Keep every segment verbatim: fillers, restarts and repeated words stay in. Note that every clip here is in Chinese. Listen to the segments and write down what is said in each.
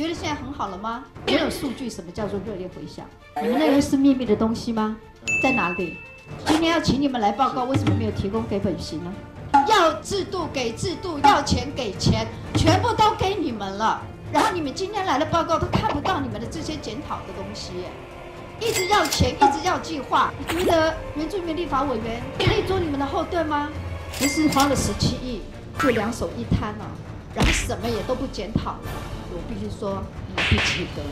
觉得现在很好了吗？没有数据，什么叫做热烈回响？你们那个是秘密的东西吗？在哪里？今天要请你们来报告，为什么没有提供给本席呢？要制度给制度，要钱给钱，全部都给你们了。然后你们今天来的报告都看不到你们的这些检讨的东西，一直要钱，一直要计划。你们的原住民立法委员可以做你们的后盾吗？不是花了十七亿就两手一摊了，然后什么也都不检讨，我必须说你必及格。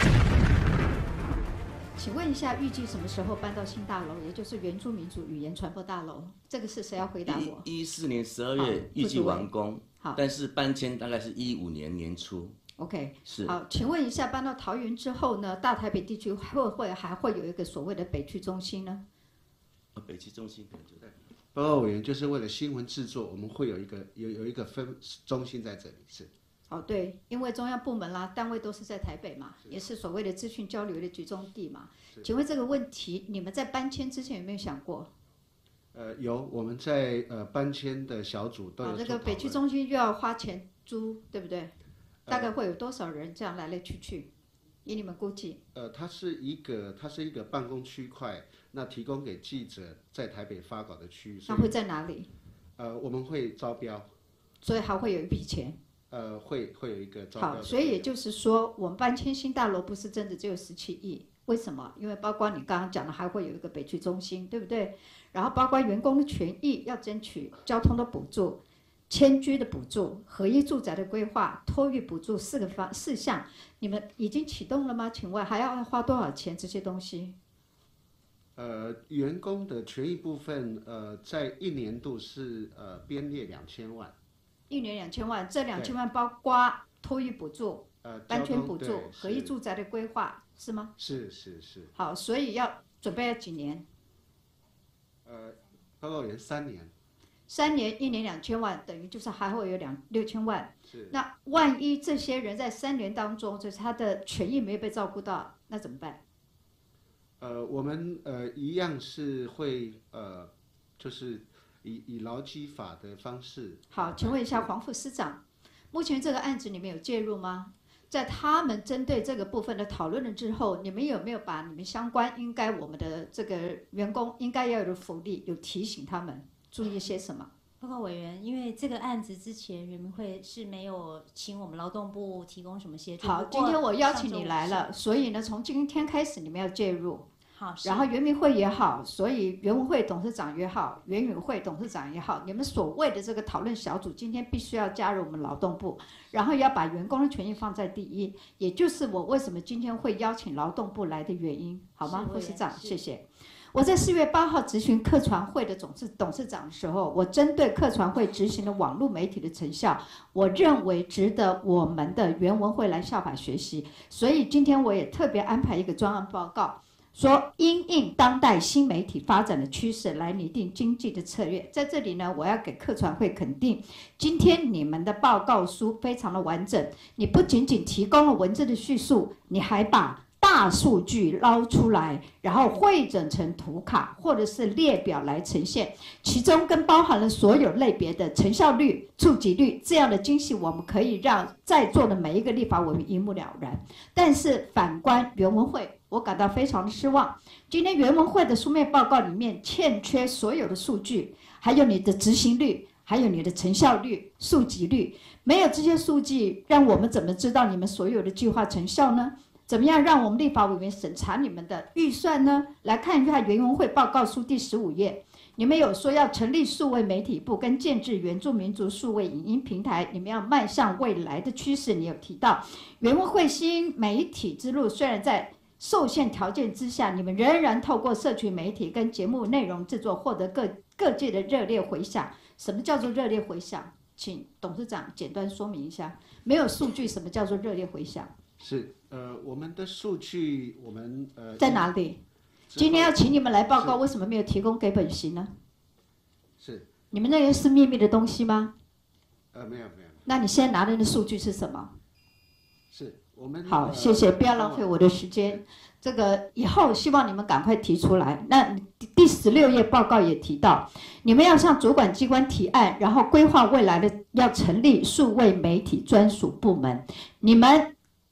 请问一下，预计什么时候搬到新大楼，也就是原住民族语言传播大楼？这个是谁要回答我？ 一四年十二月预计完工， 好， 但是搬迁大概是一五年年初。 OK， 是。 好，请问一下，搬到桃园之后呢，大台北地区会不会还会有一个所谓的北区中心呢？ 北区中心可能就在。 报告委员，就是为了新闻制作，我们会有一个有有一个分中心在这里，是。 哦，对，因为中央部门啦、单位都是在台北嘛，也是所谓的资讯交流的集中地嘛。请问这个问题，你们在搬迁之前有没有想过？ 呃，有，我们在呃搬迁的小组都有做讨论。 这个北区中心又要花钱租，对不对？大概会有多少人这样来来去去？以你们估计？ 呃，它是一个它是一个办公区块，那提供给记者在台北发稿的区域。 那会在哪里？ 呃，我们会招标。 所以还会有一笔钱。 呃，会会有一个招标。 好，所以也就是说，我们搬迁新大楼不是真的只有十七亿，为什么？因为包括你刚刚讲的，还会有一个北区中心，对不对？然后包括员工的权益要争取，交通的补助、迁居的补助、合一住宅的规划、托育补助四个方四项，你们已经启动了吗？请问还要花多少钱？这些东西？ 呃，员工的权益部分，呃，在一年度是呃编列两千万。 一年两千万，这两千万包括托育补助、 呃， 安全补助、合一住宅的规划，是吗？ 是是是。 好，所以要准备要几年？ 呃，报告员三年。 三年，一年两千万，等于就是还会有两六千万。 是。 那万一这些人在三年当中，就是他的权益没有被照顾到，那怎么办？ 呃，我们呃一样是会呃，就是。以以劳基法的方式。 好，请问一下黄副司长，目前这个案子你们有介入吗？在他们针对这个部分的讨论了之后，你们有没有把你们相关应该我们的这个员工应该要有的福利，有提醒他们注意些什么？ 报告委员，因为这个案子之前原民会是没有请我们劳动部提供什么协助。 好，今天我邀请你来了，所以呢，从今天开始你们要介入。 好， 然后原民会也好，所以原文会董事长也好，原语会董事长也好，你们所谓的这个讨论小组今天必须要加入我们劳动部，然后要把员工的权益放在第一，也就是我为什么今天会邀请劳动部来的原因，好吗？副市长，谢谢。我在四月八号咨询客传会的董事董事长的时候，我针对客传会执行的网络媒体的成效，我认为值得我们的原文会来效法学习，所以今天我也特别安排一个专案报告。说因应当代新媒体发展的趋势来拟定经济的策略，在这里呢，我要给客传会肯定，今天你们的报告书非常的完整，你不仅仅提供了文字的叙述，你还把大数据捞出来，然后汇整成图卡或者是列表来呈现，其中跟包含了所有类别的成效率、触及率这样的精细，我们可以让在座的每一个立法委员一目了然。但是反观原文会，我感到非常的失望。今天原文会的书面报告里面欠缺所有的数据，还有你的执行率，还有你的成效率、触及率，没有这些数据，让我们怎么知道你们所有的计划成效呢？怎么样让我们立法委员审查你们的预算呢？来看一下原文会报告书第十五页，你们有说要成立数位媒体部跟建制原住民族数位影音平台，你们要迈向未来的趋势。你有提到原文会新媒体之路，虽然在受限条件之下，你们仍然透过社群媒体跟节目内容制作获得各各界的热烈回响。什么叫做热烈回响？请董事长简单说明一下。没有数据，什么叫做热烈回响？ 是，呃，我们的数据，我们呃在哪里？今天要请你们来报告，为什么没有提供给本席呢？ 是。 你们那个是秘密的东西吗？ 呃，没有没有。 那你现在拿的数据是什么？ 是我们。 好， 呃、 谢谢，不要浪费我的时间。这个以后希望你们赶快提出来。那第十六页报告也提到，你们要向主管机关提案，然后规划未来的要成立数位媒体专属部门。你们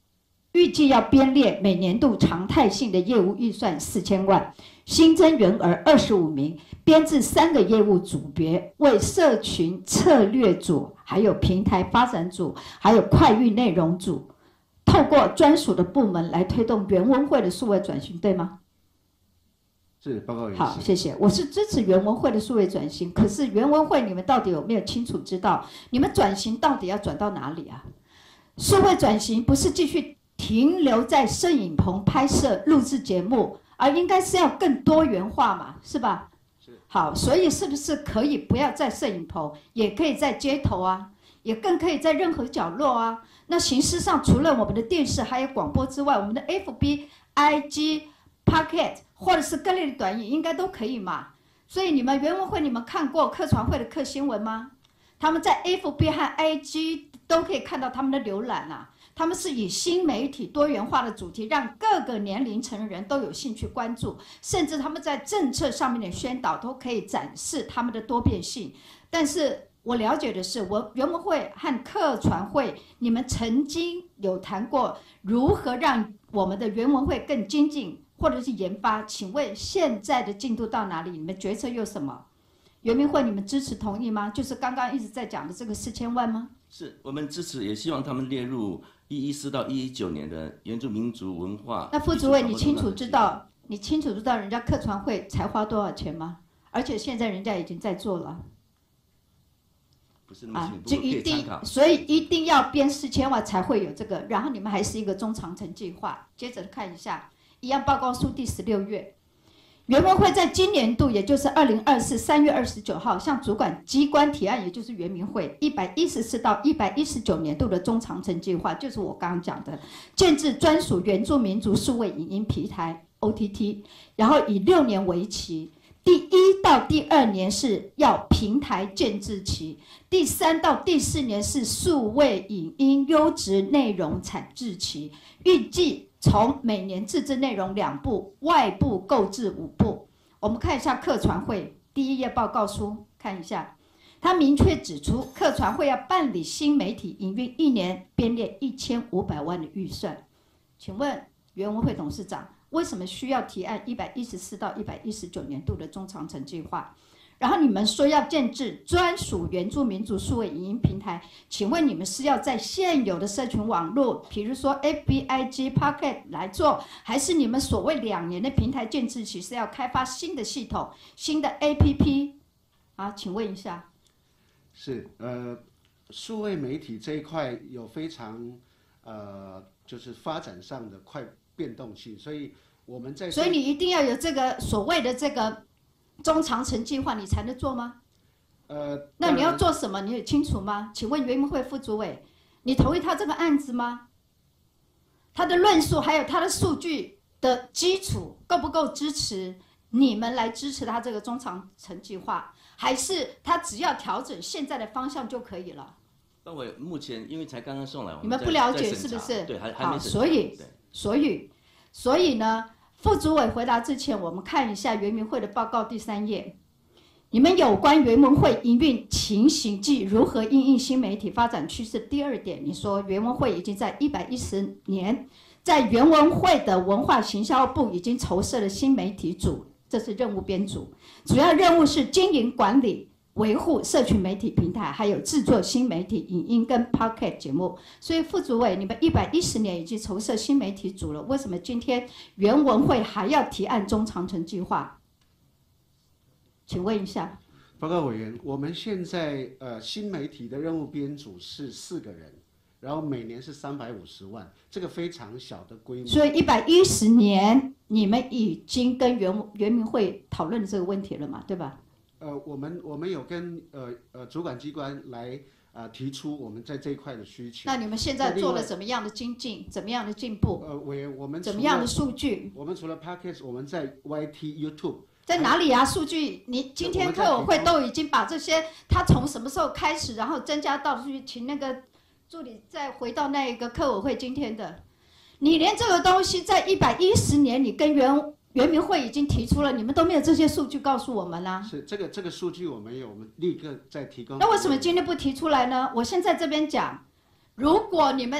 预计要编列每年度常态性的业务预算四千万，新增员额二十五名，编制三个业务组别，为社群策略组、还有平台发展组、还有快运内容组，透过专属的部门来推动原文会的数位转型，对吗？ 是，报告员。 好，谢谢。我是支持原文会的数位转型，可是原文会你们到底有没有清楚知道，你们转型到底要转到哪里啊？数位转型不是继续停留在摄影棚拍摄、录制节目，而应该是要更多元化嘛，是吧？ 是。 好，所以是不是可以不要在摄影棚，也可以在街头啊，也更可以在任何角落啊？那形式上，除了我们的电视还有广播之外，我们的 F B、I G、Pocket 或者是各类的短影应该都可以嘛？所以你们原文会你们看过客传会的客新闻吗？他们在 F B 和 I G 都可以看到他们的浏览啊。他们是以新媒体多元化的主题，让各个年龄层的人都有兴趣关注，甚至他们在政策上面的宣导都可以展示他们的多变性。但是我了解的是，我原文会和客传会，你们曾经有谈过如何让我们的原文会更精进，或者是研发。请问现在的进度到哪里？你们决策又什么？原民会你们支持同意吗？就是刚刚一直在讲的这个四千万吗？ 是我们支持，也希望他们列入一一四到一一九年的原住民族文化。 那副主委，你清楚知道，你清楚知道人家客传会才花多少钱吗？而且现在人家已经在做了。 不是那么清楚， 就一定，所以一定要编四千万才会有这个。然后你们还是一个中长程计划。接着看一下，一样报告书第十六页。原文会在今年度，也就是二零二四三月二十九号，向主管机关提案，也就是原民会一百一十四到一百一十九年度的中长程计划，就是我刚刚讲的，建制专属原住民族数位影音平台 O T T， 然后以六年为期，第一到第二年是要平台建制期，第三到第四年是数位影音优质内容产制期，预计从每年自制内容两部，外部购置五部。我们看一下客传会第一页报告书，看一下，他明确指出，客传会要办理新媒体营运，一年编列一千五百万的预算。请问原文会董事长，为什么需要提案一百一十四到一百一十九年度的中长程计划？然后你们说要建制专属原住民族数位影音平台，请问你们是要在现有的社群网络，比如说 F B I G、Pocket 来做，还是你们所谓两年的平台建制期是要开发新的系统、新的 A P P？ 啊，请问一下。 是呃，数位媒体这一块有非常呃，就是发展上的快变动性，所以我们在所以你一定要有这个所谓的这个中长程计划，你才能做吗？ 呃， 那你要做什么？你有清楚吗？请问原民会副主委，你同意他这个案子吗？他的论述还有他的数据的基础够不够支持你们来支持他这个中长程计划，还是他只要调整现在的方向就可以了？ 那我目前因为才刚刚送来，我你们不了解是不是？ 对，还还好， 没审查。 所以对所以所以呢？副主委回答之前，我们看一下原民会的报告第三页。你们有关原民会营运情形及如何因应新媒体发展趋势第二点，你说原文会已经在一百一十年，在原文会的文化行销部已经筹设了新媒体组，这是任务编组，主要任务是经营管理、维护社群媒体平台，还有制作新媒体影音跟 Pocket 节目。所以副主委，你们一百一十年已经筹设新媒体组了，为什么今天原文会还要提案中长程计划？请问一下。 报告委员，我们现在呃新媒体的任务编组是四个人，然后每年是三百五十万，这个非常小的规模。 所以一百一十年你们已经跟原原民会讨论这个问题了嘛，对吧？ 呃，我们我们有跟呃呃主管机关来呃提出我们在这一块的需求。 那你们现在做了怎么样的精进？怎么样的进步？ 呃，委员，我们怎么样的数据？ 我们除了 Podcast， 我们在 Y T、YouTube。 在哪里啊？数据，你今天客委会都已经把这些，他从什么时候开始，然后增加到去，请那个助理再回到那个客委会今天的，你连这个东西在一百一十年，你跟原原民会已经提出了，你们都没有这些数据告诉我们啦。 是这个这个数据我们有，我们立刻再提供。 那为什么今天不提出来呢？我现在这边讲，如果你们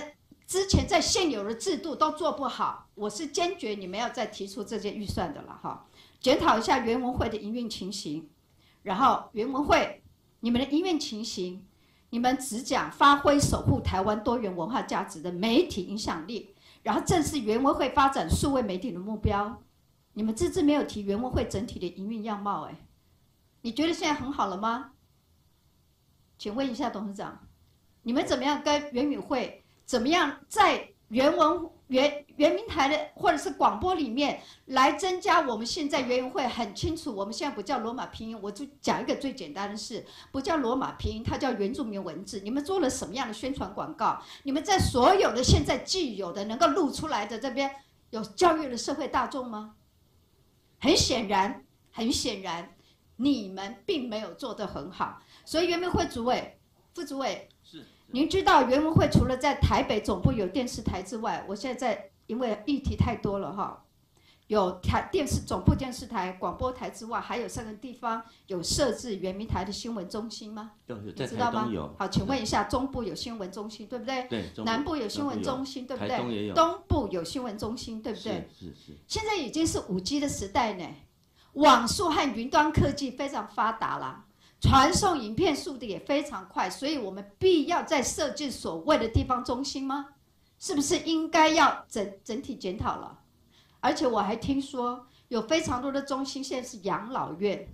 之前在现有的制度都做不好，我是坚决你们要再提出这些预算的了哈。检讨一下原文会的营运情形，然后原文会你们的营运情形，你们只讲发挥守护台湾多元文化价值的媒体影响力，然后正是原文会发展数位媒体的目标，你们字字没有提原文会整体的营运样貌，哎，你觉得现在很好了吗？请问一下董事长，你们怎么样跟原语会？怎么样在原文原原民台的或者是广播里面来增加我们现在原文会很清楚，我们现在不叫罗马拼音，我就讲一个最简单的事，不叫罗马拼音，它叫原住民文字。你们做了什么样的宣传广告？你们在所有的现在既有的能够录出来的这边有教育了社会大众吗？很显然，很显然，你们并没有做得很好。所以原民会主委、副主委。您知道原文会除了在台北总部有电视台之外，我现在在因为议题太多了哈，有台电视总部电视台、广播台之外，还有三个地方有设置原民台的新闻中心吗？ 有有，在知道吗？ 有。 好，请问一下，中部有新闻中心对不对？ 对。 南部有新闻中心对不对？ 台东也有。 东部有新闻中心对不对？ 是是是。 现在已经是五 G 的时代呢，网速和云端科技非常发达了。传送影片速度也非常快，所以我们必要再设置所谓的地方中心吗？是不是应该要整整体检讨了？而且我还听说有非常多的中心现在是养老院，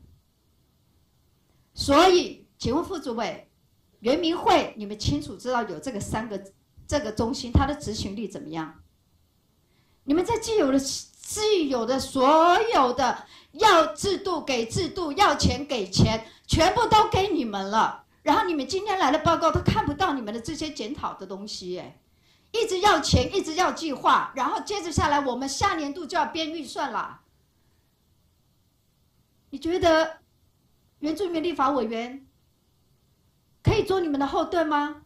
所以请问副主委，原民会你们清楚知道有这个三个这个中心，它的执行力怎么样？你们在既有的既有的所有的要制度给制度，要钱给钱。全部都给你们了，然后你们今天来的报告都看不到你们的这些检讨的东西，哎，一直要钱，一直要计划，然后接着下来我们下年度就要编预算了。你觉得原住民立法委员可以做你们的后盾吗？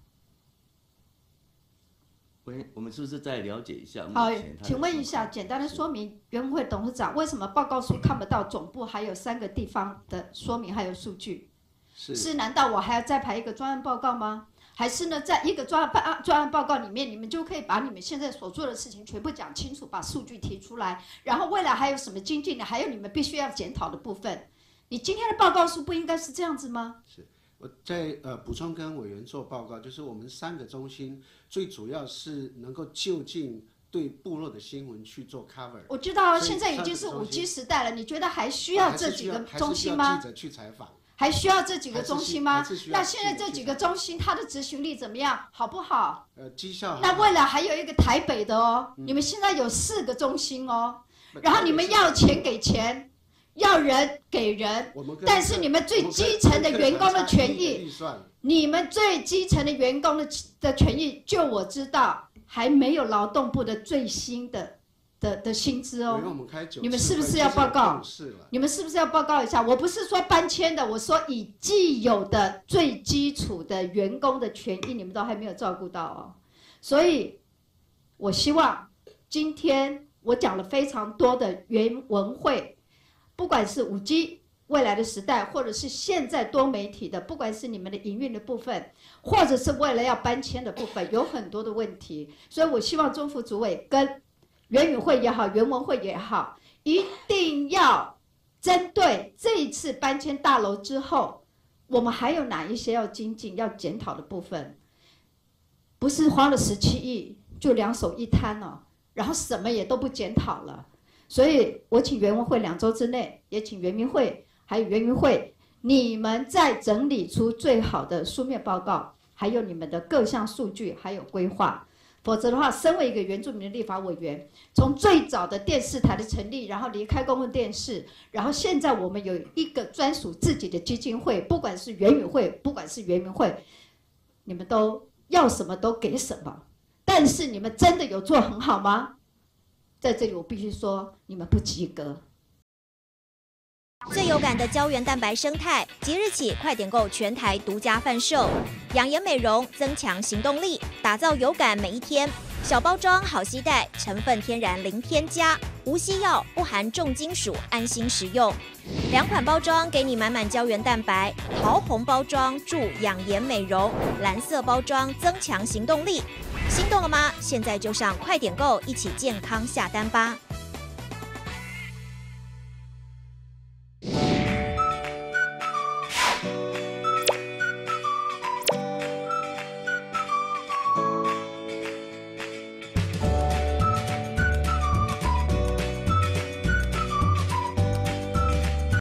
喂，我们是不是再了解一下？ 好，请问一下，简单的说明，原文会董事长为什么报告书看不到总部还有三个地方的说明还有数据？ 是是难道我还要再排一个专案报告吗？还是呢，在一个专案专案报告里面，你们就可以把你们现在所做的事情全部讲清楚，把数据提出来，然后未来还有什么精进的，还有你们必须要检讨的部分。你今天的报告书不应该是这样子吗？ 是。我在呃补充跟委员做报告，就是我们三个中心最主要是能够就近对部落的新闻去做 cover。 我知道现在已经是五 G 时代了，你觉得还需要这几个中心吗？ 还是需要记者去采访。 还需要这几个中心吗？那现在这几个中心它的执行力怎么样？好不好？ 呃，绩效。 那未来还有一个台北的哦， 嗯、 你们现在有四个中心哦，然后你们要钱给钱。要人给人，但是你们最基层的员工的权益，你们最基层的员工的的权益，就我知道还没有劳动部的最新的的的薪资哦。你们是不是要报告？你们是不是要报告一下？我不是说搬迁的，我说以既有的最基础的员工的权益，你们都还没有照顾到哦。所以，我希望今天我讲了非常多的原文会。不管是五 G 未来的时代，或者是现在多媒体的，不管是你们的营运的部分，或者是未来要搬迁的部分，有很多的问题。所以我希望中福主委跟原语会也好，原文会也好，一定要针对这一次搬迁大楼之后，我们还有哪一些要精进、要检讨的部分？不是花了十七亿就两手一摊了，然后什么也都不检讨了。所以我请原文会两周之内，也请原民会还有原民会，你们再整理出最好的书面报告，还有你们的各项数据，还有规划。否则的话，身为一个原住民的立法委员，从最早的电视台的成立，然后离开公共电视，然后现在我们有一个专属自己的基金会，不管是原语会，不管是原民会，你们都要什么都给什么，但是你们真的有做很好吗？在这里我必须说，你们不及格。 最有感的胶原蛋白生态，即日起快点购全台独家贩售，养颜美容，增强行动力，打造有感每一天。小包装好携带，成分天然零添加，无西药，不含重金属，安心食用。两款包装给你满满胶原蛋白，桃红包装助养颜美容，蓝色包装增强行动力。 心动了吗？现在就上快点购，一起健康下单吧！